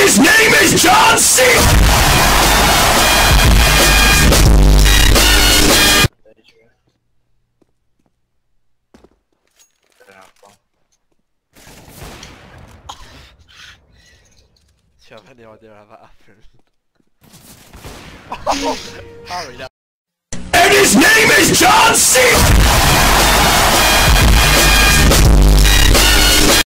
his name is John C. Do you have any idea how that happened? Harry, that. And his name is John C.